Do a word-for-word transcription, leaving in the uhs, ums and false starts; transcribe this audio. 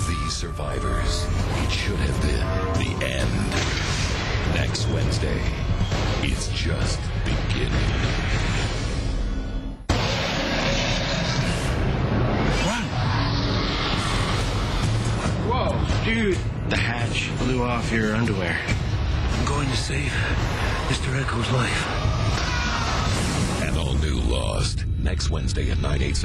These survivors, it should have been the end. Next Wednesday, it's just beginning. Run! Whoa, dude. The hatch blew off your underwear. I'm going to save Mister Echo's life. An all-new Lost, next Wednesday at nine, eight